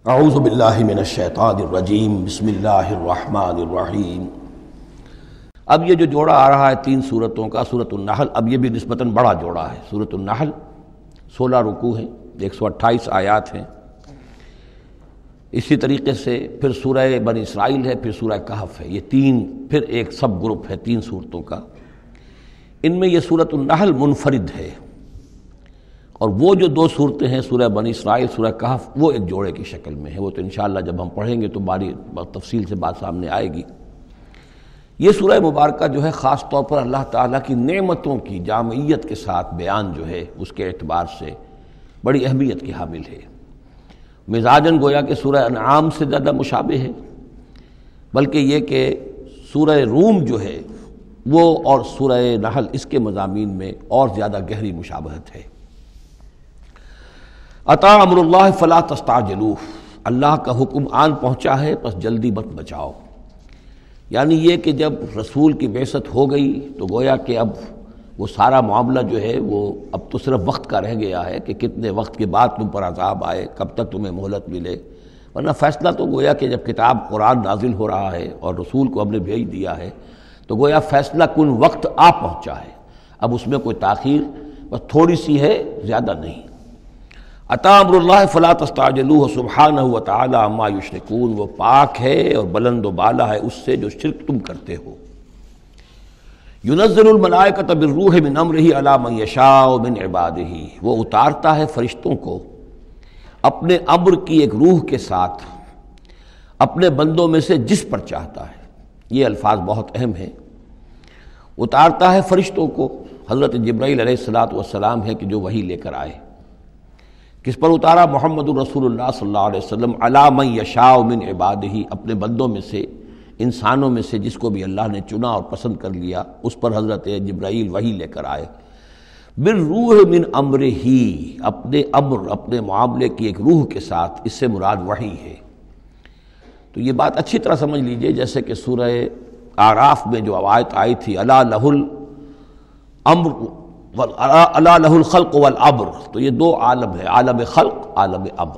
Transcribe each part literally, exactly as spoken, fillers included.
اعوذ باللہ من الشیطان الرجیم بسم اللہ الرحمن الرحیم۔ اب یہ جو جوڑا آ رہا ہے تین سورتوں کا، سورۃ النحل، اب یہ بھی نسبتاً بڑا جوڑا ہے۔ سورۃ النحل سولہ رکوع ہیں، ایک سو اٹھائیس آیات ہیں۔ اسی طریقے سے پھر سورہ بنی اسرائیل ہے، پھر سورہ کہف ہے۔ یہ تین پھر ایک سب گروپ ہے تین سورتوں کا۔ ان میں یہ سورۃ النحل منفرد ہے، اور وہ جو دو صورتیں ہیں سورہ بنی اسرائیل، سورہ کہف، وہ ایک جوڑے کی شکل میں ہے۔ وہ تو انشاءاللہ جب ہم پڑھیں گے تو باری تفصیل سے بات سامنے آئے گی۔ یہ سورہ مبارکہ جو ہے خاص طور پر اللہ تعالیٰ کی نعمتوں کی جامعیت کے ساتھ بیان جو ہے اس کے اعتبار سے بڑی اہمیت کی حامل ہے۔ مزاجاً گویا کہ سورہ انعام سے زیادہ مشابہ ہے، بلکہ یہ کہ سورہ روم جو ہے وہ اور سورہ نحل اس کے مضامین میں اور زیادہ گہری مشابہت ہے۔ اتا امر اللہ فلا تستعجلوہ، اللہ کا حکم آن پہنچا ہے پس جلدی مت بچاؤ۔ یعنی یہ کہ جب رسول کی بعثت ہو گئی تو گویا کہ اب وہ سارا معاملہ جو ہے وہ اب تو صرف وقت کا رہ گیا ہے کہ کتنے وقت کے بعد تم پر عذاب آئے، کب تک تمہیں مہلت ملے، ورنہ فیصلہ تو گویا کہ جب کتاب قرآن نازل ہو رہا ہے اور رسول کو ہم نے بھیج دیا ہے تو گویا فیصلہ کن وقت آ پہنچا ہے۔ اب اس میں کوئی تاخیر بس تھوڑی سی ہے، زیادہ نہیں۔ اتا امر اللہ فلا تستعجلوہ سبحانہ وتعالی عما یشرکون، وہ پاک ہے اور بلند و بالا ہے اس سے جو شرک تم کرتے ہو۔ ینزل الملائکۃ بالروح من امرہ علی من یشاء من عبادہ، وہ اتارتا ہے فرشتوں کو اپنے امر کی ایک روح کے ساتھ اپنے بندوں میں سے جس پر چاہتا ہے۔ یہ الفاظ بہت اہم ہیں۔ اتارتا ہے فرشتوں کو، حضرت جبرائیل علیہ الصلاۃ والسلام ہے کہ جو وحی لے کر آئے۔ کس پر اتارا؟ محمد الرسول اللہ صلی اللہ علیہ وسلم علی من یشاء من عبادہ، اپنے بندوں میں سے، انسانوں میں سے جس کو بھی اللہ نے چنا اور پسند کر لیا اس پر حضرت جبرائیل وحی لے کر آئے۔ بالروح من امرہ، اپنے امر اپنے معاملے کی ایک روح کے ساتھ، اس سے مراد وحی ہے۔ تو یہ بات اچھی طرح سمجھ لیجئے، جیسے کہ سورہ اعراف میں جو آیت آئی تھی الا لہ الامر الا لہ الخلق والامر، تو یہ دو عالم ہے، عالم خلق، عالم امر۔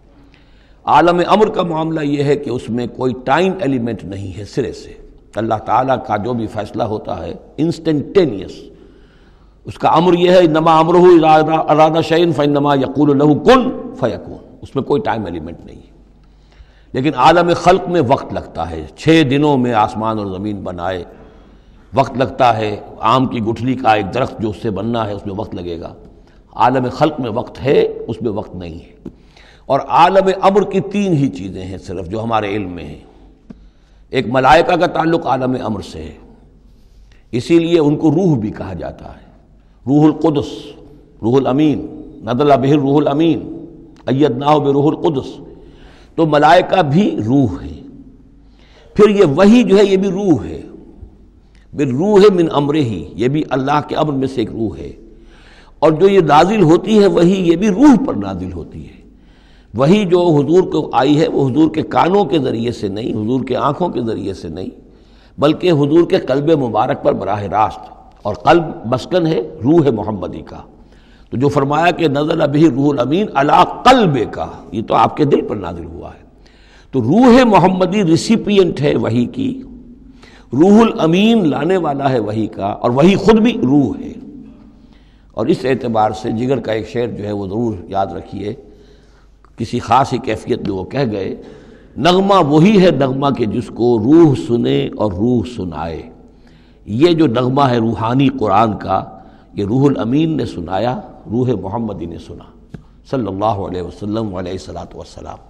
عالم امر کا معاملہ یہ ہے کہ اس میں کوئی ٹائم ایلیمنٹ نہیں ہے سرے سے۔ اللہ تعالیٰ کا جو بھی فیصلہ ہوتا ہے انسٹنٹینیس، اس کا امر یہ ہے انما امرہ اذا اراد شیئا فانما یقول له کن فیکون، اس میں کوئی ٹائم ایلیمنٹ نہیں ہے۔ لیکن عالم خلق میں وقت لگتا ہے، چھ دنوں میں آسمان اور زمین بنائے، وقت لگتا ہے۔ آم کی گٹھلی کا ایک درخت جو اس سے بننا ہے اس میں وقت لگے گا۔ عالم خلق میں وقت ہے، اس میں وقت نہیں ہے۔ اور عالم امر کی تین ہی چیزیں ہیں صرف جو ہمارے علم میں ہیں۔ ایک ملائکہ کا تعلق عالم امر سے ہے، اسی لیے ان کو روح بھی کہا جاتا ہے، روح القدس، روح الامین، نزل بہ الروح الامین، ایدناہ بروح القدس۔ تو ملائکہ بھی روح ہے۔ پھر یہ وحی جو ہے یہ بھی روح ہے، بالروح من امرہ، یہ بھی اللہ کے امر میں سے ایک روح ہے۔ اور جو یہ نازل ہوتی ہے وحی، یہ بھی روح پر نازل ہوتی ہے۔ وحی جو حضور کو آئی ہے وہ حضور کے کانوں کے ذریعے سے نہیں، حضور کے آنکھوں کے ذریعے سے نہیں، بلکہ حضور کے قلب مبارک پر براہ راست، اور قلب مسکن ہے روح محمدی کا۔ تو جو فرمایا کہ نزل بہ روح الامین علی قلبک، یہ تو آپ کے دل پر نازل ہوا ہے۔ تو روح محمدی ریسیپینٹ ہے وحی کی، روح الامین لانے والا ہے وحی کا، اور وحی خود بھی روح ہے۔ اور اس اعتبار سے جگر کا ایک شعر جو ہے وہ ضرور یاد رکھیے، کسی خاص ہی کیفیت میں وہ کہہ گئے، نغمہ وہی ہے نغمہ کہ جس کو روح سنے اور روح سنائے۔ یہ جو نغمہ ہے روحانی قرآن کا، یہ روح الامین نے سنایا، روح محمدی نے سنا صلی اللہ علیہ وسلم علیہ الصلاۃ والسلام۔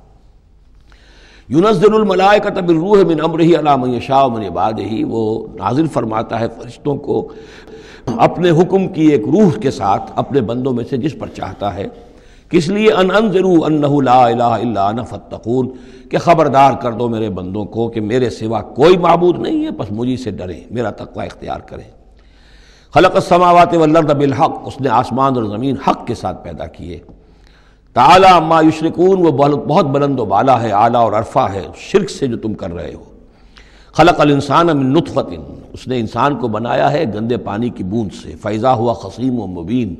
ینزل الملائکۃ بالروح من امرہ علی من یشاء من عبادہ، وہ نازل فرماتا ہے فرشتوں کو اپنے حکم کی ایک روح کے ساتھ اپنے بندوں میں سے جس پر چاہتا ہے۔ کس لیے؟ ان انذروا انہ لا الہ الا انا فاتقون، کہ خبردار کر دو میرے بندوں کو کہ میرے سوا کوئی معبود نہیں ہے، بس مجھی سے ڈریں، میرا تقوی اختیار کریں۔ خلق السماوات والارض بالحق، اس نے آسمان اور زمین حق کے ساتھ پیدا کیے۔ تعالی عما یشرکون، وہ بہت بلند و بالا ہے، اعلیٰ اور عرفہ ہے شرک سے جو تم کر رہے ہو۔ خلق الانسان من نطفۃ، اس نے انسان کو بنایا ہے گندے پانی کی بوند سے، فاذا ہوا خصیم و مبین،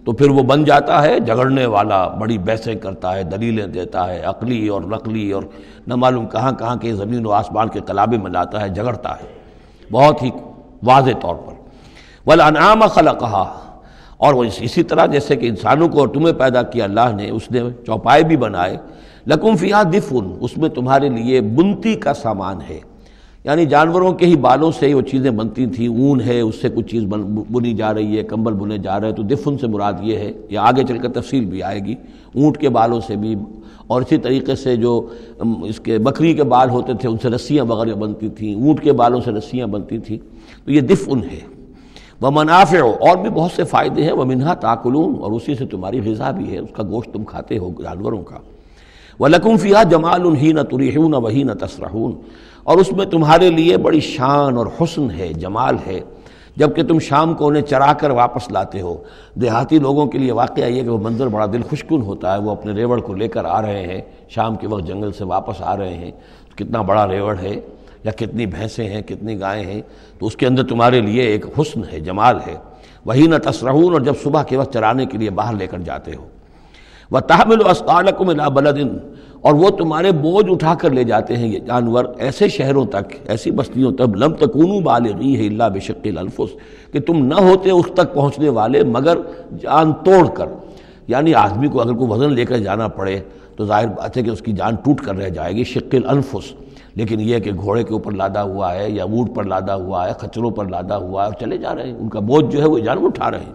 تو پھر وہ بن جاتا ہے جھگڑنے والا، بڑی بحثیں کرتا ہے، دلیلیں دیتا ہے، عقلی اور نقلی اور نہ معلوم کہاں کہاں کے زمین و آسمان کے قلابے میں لاتا ہے، جھگڑتا ہے بہت ہی واضح طور پر۔ والانعام خلقہا، اور وہ اسی طرح جیسے کہ انسانوں کو اور تمہیں پیدا کیا اللہ نے، اس نے چوپائے بھی بنائے، لکم فیہا دفء، اس میں تمہارے لیے بنتی کا سامان ہے، یعنی جانوروں کے ہی بالوں سے وہ چیزیں بنتی تھیں، اون ہے اس سے کچھ چیز بنی جا رہی ہے، کمبل بنے جا رہے ہیں، تو دفن سے مراد یہ ہے، یا آگے چل کر تفصیل بھی آئے گی، اونٹ کے بالوں سے بھی، اور اسی طریقے سے جو اس کے بکری کے بال ہوتے تھے ان سے رسیاں وغیرہ بنتی تھیں، اونٹ کے بالوں سے رسیاں بنتی تھیں، تو یہ دفن ہے۔ ومنافع، اور بھی بہت سے فائدے ہیں، ومنہا تاکلون، اور اسی سے تمہاری غذا بھی ہے، اس کا گوشت تم کھاتے ہو جانوروں کا۔ وَلَكُمْ فِيهَا جَمَالٌ حِينَ تُرِيحُونَ وَحِينَ تَسْرَحُونَ، اور اس میں تمہارے لیے بڑی شان اور حسن ہے، جمال ہے، جب کہ تم شام کو انہیں چرا کر واپس لاتے ہو۔ دیہاتی لوگوں کے لیے واقعہ یہ کہ وہ منظر بڑا دل خوشکن ہوتا ہے، وہ اپنے ریوڑ کو لے کر آ رہے ہیں، شام کے وقت جنگل سے واپس آ رہے ہیں، کتنا بڑا ریوڑ ہے یا کتنی بھینسیں ہیں، کتنی گائیں ہیں، تو اس کے اندر تمہارے لیے ایک حسن ہے، جمال ہے۔ وحین تسرحون، اور جب صبح کے وقت چرانے کے لیے باہر لے کر جاتے ہو۔ وتحمل اثقالکم الی بلد، اور وہ تمہارے بوجھ اٹھا کر لے جاتے ہیں یہ جانور ایسے شہروں تک، ایسی بستیوں تک، لم تکونوا بالغیہ الا بشق الانفس، کہ تم نہ ہوتے اس تک پہنچنے والے مگر جان توڑ کر، یعنی آدمی کو اگر کوئی وزن لے کر جانا پڑے تو ظاہر بات ہے کہ اس کی جان ٹوٹ کر رہ جائے گی، شق الانفس، لیکن یہ کہ گھوڑے کے اوپر لادا ہوا ہے یا اونٹ پر لادا ہوا ہے، خچروں پر لادا ہوا ہے اور چلے جا رہے ہیں، ان کا بوجھ جو ہے وہ جانور اٹھا رہے ہیں۔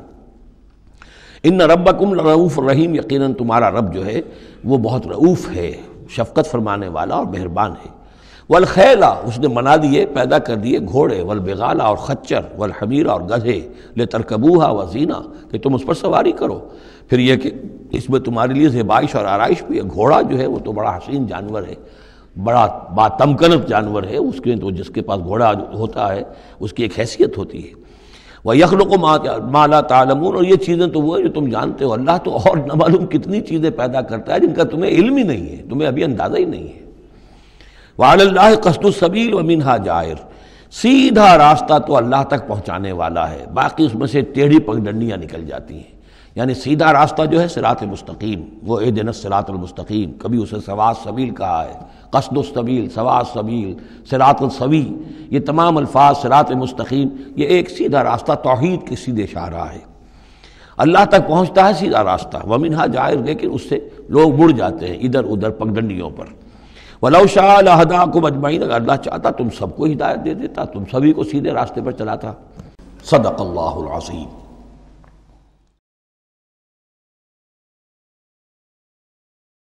ان ربکم لرؤوف الرحیم، یقیناً تمہارا رب جو ہے وہ بہت رؤوف ہے، شفقت فرمانے والا اور مہربان ہے۔ والخیل، اس نے بنا دیے، پیدا کر دیے گھوڑے، والبغال، اور خچر، والحمیر، اور گدھے، لترکبوها وزینہ، کہ تم اس پر سواری کرو۔ پھر یہ کہ اس میں تمہارے لیے زیبائش اور آرائش بھی ہے۔ گھوڑا جو ہے وہ تو بڑا حسین جانور ہے، بڑا باتمکنت جانور ہے، اس کے تو جس کے پاس گھوڑا ہوتا ہے اس کی ایک حیثیت ہوتی ہے۔ وَيَخْلُقُ مَا لَا تَعْلَمُونَ، اور یہ چیزیں تو وہ ہے جو تم جانتے ہو، اللہ تو اور نہ معلوم کتنی چیزیں پیدا کرتا ہے جن کا تمہیں علم ہی نہیں ہے، تمہیں ابھی اندازہ ہی نہیں ہے۔ وَعَلَى اللَّهِ قَصْدُ السَّبِيلِ وَمِنْهَا جَائِرٌ، سیدھا راستہ تو اللہ تک پہنچانے والا ہے، باقی اس میں سے ٹیڑھی پگڈنڈیاں نکل جاتی ہیں، یعنی سیدھا راستہ جو ہے صراط مستقیم، وہ اہدنا الصراط المستقیم، کبھی اسے سواء السبیل کہا ہے، قصد السبیل، سواء السبیل، صراط السوی، یہ تمام الفاظ صراط مستقیم، یہ ایک سیدھا راستہ توحید کی سیدھے شاہراہ ہے، اللہ تک پہنچتا ہے سیدھا راستہ۔ ومنہا جائر، لیکن اس سے لوگ مڑ جاتے ہیں ادھر ادھر پگڈنڈیوں پر۔ وَلَوْ شَاءَ لَهَدَاكُمْ أَجْمَعِينَ، اگر اللہ چاہتا تم سب کو ہدایت دے دیتا، تم سبھی کو سیدھے راستے پر چلاتا۔ صدق اللہ العظیم۔